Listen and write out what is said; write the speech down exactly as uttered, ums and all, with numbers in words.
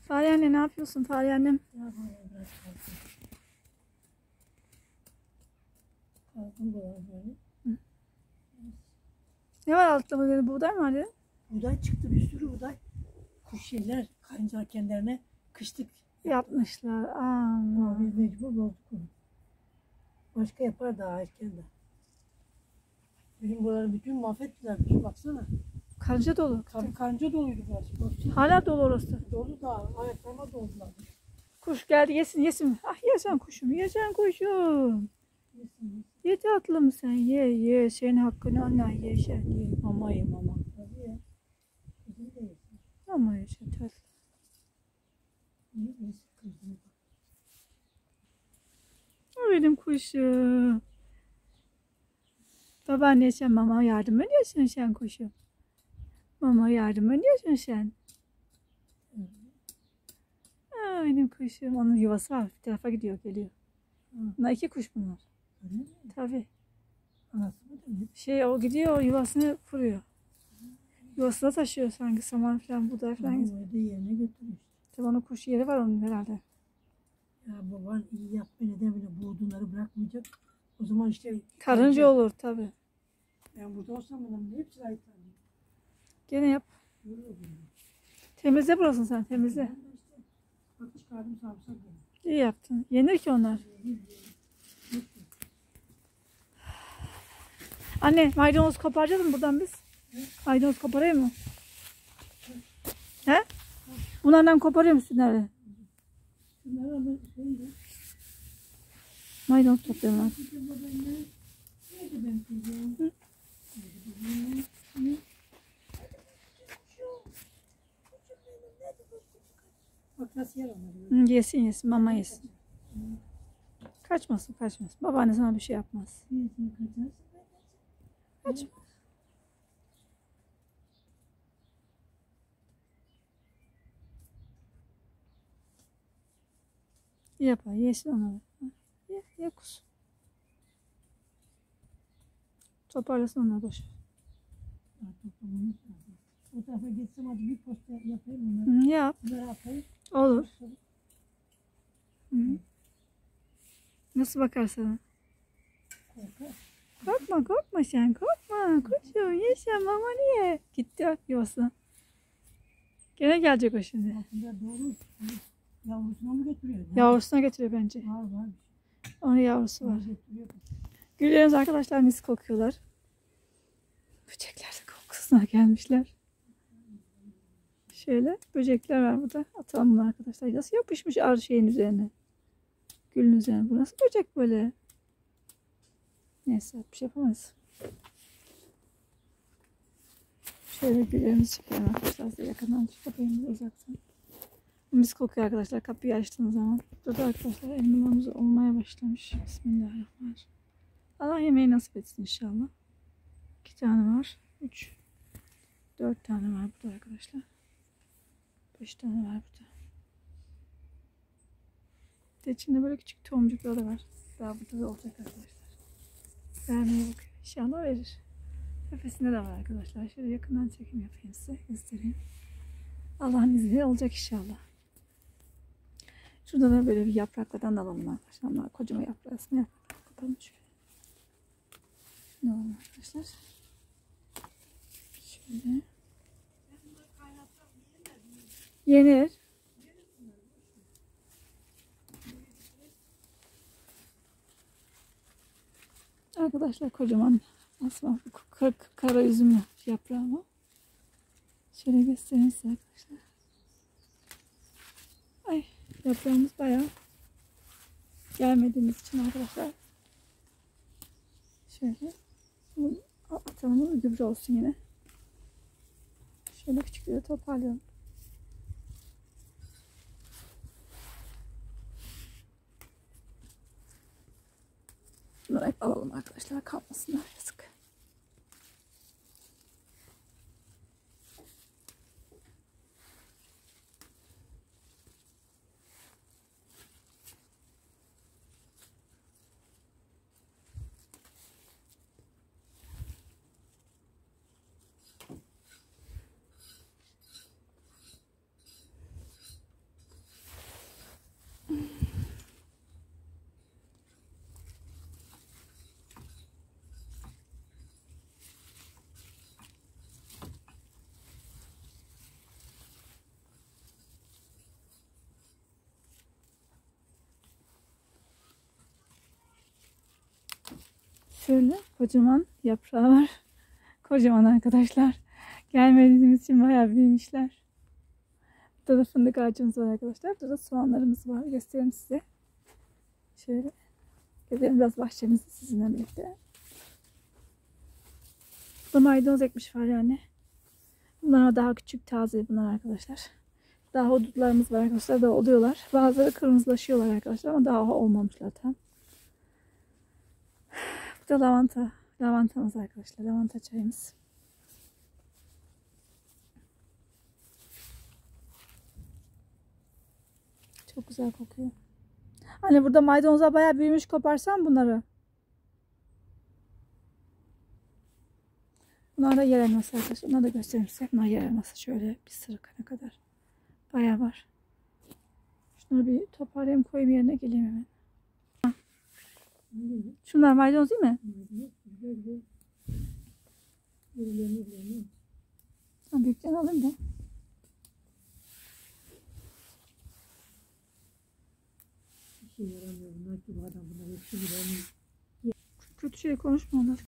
Fahriye anne ne yapıyorsun Fahriye annem? Ne yapayım biraz kalsın. Kalsın bu böyle. Ne var altta böyle buğday mı var ya? Buğday çıktı, bir sürü buğday. Kuş şeyler karıncalar kendilerine kışlık Yapmışlar. Aa. ama biz mecbur bozduk onu. Başka yapar daha erken de. Benim buraları bütün mahvettiler. Bir baksana. Karınca dolu. Tabii karınca doluydu burası. Baksana. Hala dolu orası. Dolu da ayaklarıma doldular. Kuş geldi yesin yesin. Ah yesen kuşum yesen kuşum. Yesin, yesin. Ye tatlım sen ye ye. Senin hakkını Allah ye sen ye. Mama ye mama. Tabii ya. Kızım da yesin. Mama ye sen tatlım. Niye yesin kızım? O benim kuşum. Babaanne sen mama yardım ediyorsun sen kuşum. Mama yardım ediyorsun sen. Aa, benim kuşum. Onun yuvası var. Bir tarafa gidiyor geliyor. Bunlar iki kuş bunlar. Öyle mi? Tabii. Anası mı demek? Şey o gidiyor yuvasını kuruyor. Yuvasına taşıyor sanki saman falan buğday falan. Ama orada yerine götürmüş. Tabii onun kuş yeri var onun herhalde. Ya baban iyi yapma neden bile buğdunları bırakmayacak. O zaman işte Karınca olur tabii. ben burada olsam ben hepsini ayıklarım. Gene yap. Böyle oluyor. Temizle burasını sen temizle. Ben de işte bak çıkardım sarımsak dedim. İyi yaptın. Yenir ki onlar. Anne maydanoz koparacağız mı buradan biz? Maydanoz koparayım mı? He? Bunlardan koparıyor musun nerede? Şunları ama şey de. Maydanoz topluyorum ben. İşte babaanne. Neydi ben kızım? Neydi babaanne? Ne? Bak nasıl yer onları. Hı, yesin yesin mama yesin. Kaçmasın kaçmasın. Babaanne sana bir şey yapmaz. Yesin kaçarsın. Kaçmaz. Yapar yesin onu. Ye, ye kus. Toparlasın onları boş. Daha toplamamız lazım. O tarafa geçsem hadi bir posta yapayım onları. Hı, yap. Bunları atayım. Olur. Hı. Nasıl bakar sana? Korkar. Korkma korkma sen korkma. Kuşum ye sen mama niye? Gitti bak yuvasına. Gene gelecek o şimdi. Aslında doğru. Yavrusuna mı götürüyor? Yavrusuna götürüyor bence. Var var. Onun yavrusu var. Götürüyor. Güllerimiz arkadaşlar mis kokuyorlar. Böcekler de kokusuna gelmişler. Şöyle böcekler var burada. Atalım bunu arkadaşlar. Nasıl yapışmış arı şeyin üzerine. Gülün üzerine. Bu nasıl böcek böyle? Neyse bir şey yapamayız. Şöyle güllerimizi çekelim arkadaşlar. Size yakından çıkayım uzaktan. Mis kokuyor arkadaşlar. Kapıyı açtığınız zaman. Burada arkadaşlar elmalarımız olmaya başlamış. Bismillahirrahmanirrahim. Allah yemeği nasip etsin inşallah. İki tane var. Üç. Dört tane var burada arkadaşlar. Beş tane var burada. Bir de içinde böyle küçük tomcuklar da var. Daha burada da olacak arkadaşlar. Vermeye bakıyor. İnşallah verir. Tepesinde de var arkadaşlar. Şöyle yakından çekim yapayım size. Göstereyim. Allah'ın izniyle olacak inşallah. Şurada da böyle bir yapraklardan da alalım arkadaşlar. Ama kocaman yaprağı aslında yapraklardan kopalım şöyle. Ne olur arkadaşlar. Şöyle. Yenir. Arkadaşlar kocaman asma kara, kara üzüm yaprağı mı? Şöyle göstereyim size arkadaşlar. Ay yaprağımız bayağı gelmediğimiz için arkadaşlar. Şöyle atalım, gübre olsun yine. Şöyle küçük bir toparlayalım. Bunları hep alalım arkadaşlar, kalmasınlar, yazık. Şöyle kocaman yaprağı var. Kocaman arkadaşlar. Gelmediğimiz için bayağı büyümüşler. Burada da fındık ağacımız var arkadaşlar. Burada da soğanlarımız var. Göstereyim size. Şöyle. Gezelim biraz bahçemizi sizinle birlikte. Burada maydanoz ekmiş var yani. Bunlar daha küçük, taze bunlar arkadaşlar. Daha hudutlarımız var arkadaşlar. Daha oluyorlar. Bazıları kırmızılaşıyorlar arkadaşlar ama daha olmamışlar tam. Burada lavanta. Lavantamız arkadaşlar. Lavanta çayımız. Çok güzel kokuyor. Hani burada maydanozlar bayağı büyümüş, koparsan bunları. Bunlar da yer elması arkadaşlar. Bunları da göstereyim size. Bunlar yer elması. Şöyle bir sırıkana kadar. Bayağı var. Şunları bir toparlayayım, koyayım yerine, geleyim hemen. Ha. Şunlar maydanoz değil mi? Ha, büyükten alayım da. Bir şey yaramıyor bunlar ki bu adam bunlar hepsi bir Kötü şey konuşma onlar.